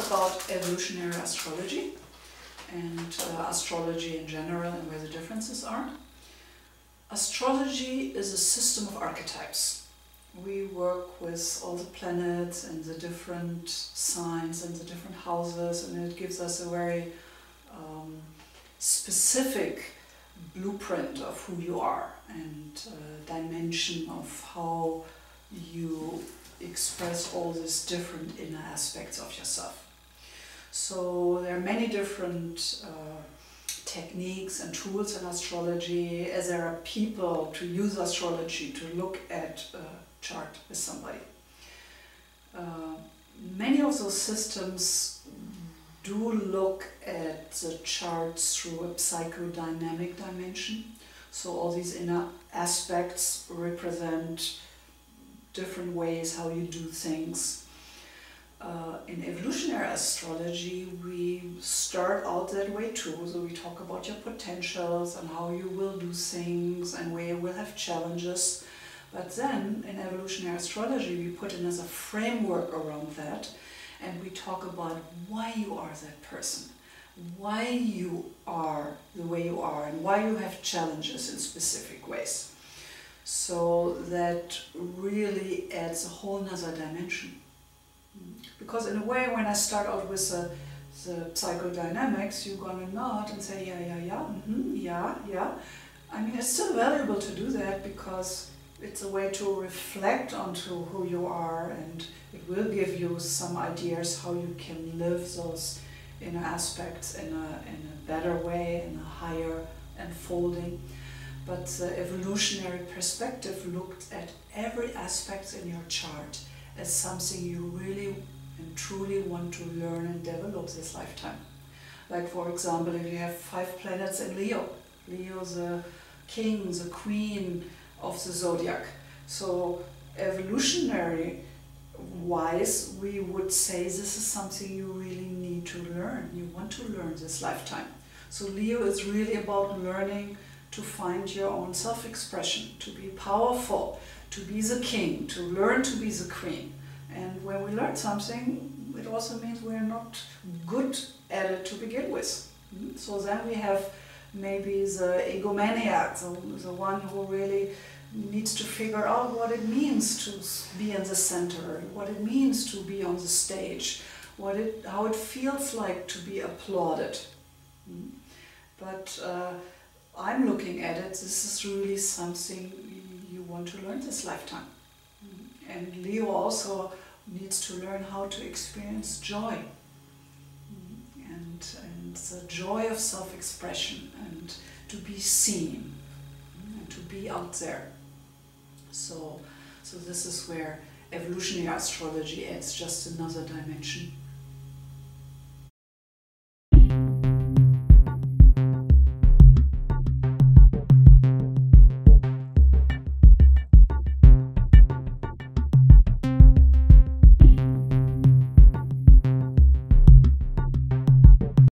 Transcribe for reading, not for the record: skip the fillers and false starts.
about evolutionary astrology and astrology in general and where the differences are. Astrology is a system of archetypes. We work with all the planets and the different signs and the different houses, and it gives us a very specific blueprint of who you are and dimension of how you express all these different inner aspects of yourself. So there are many different techniques and tools in astrology, as there are people to use astrology to look at a chart with somebody. Many of those systems do look at the charts through a psychodynamic dimension. So all these inner aspects represent different ways how you do things. In evolutionary astrology, we start out that way too. So we talk about your potentials and how you will do things and where you will have challenges. But then in evolutionary astrology, we put in as a framework around that, and we talk about why you are that person, why you are the way you are, and why you have challenges in specific ways. So that really adds a whole nother dimension. Because in a way, when I start out with the psychodynamics, you're gonna nod and say, yeah. I mean, it's still valuable to do that because it's a way to reflect onto who you are, and it will give you some ideas how you can live those inner aspects in a better way, in a higher unfolding. But the evolutionary perspective looked at every aspect in your chart as something you really and truly want to learn and develop this lifetime. Like, for example, if you have 5 planets in Leo, Leo the king, the queen of the zodiac. So evolutionary wise, we would say this is something you really need to learn. You want to learn this lifetime. So Leo is really about learning to find your own self-expression, to be powerful, to be the king, to learn to be the queen. And when we learn something, it also means we're not good at it to begin with. So then we have maybe the egomaniac, the one who really needs to figure out what it means to be in the center, what it means to be on the stage, how it feels like to be applauded. But I'm looking at it, this is really something you want to learn this lifetime. And Leo also needs to learn how to experience joy. And the joy of self-expression and to be seen and to be out there. So this is where evolutionary astrology adds just another dimension.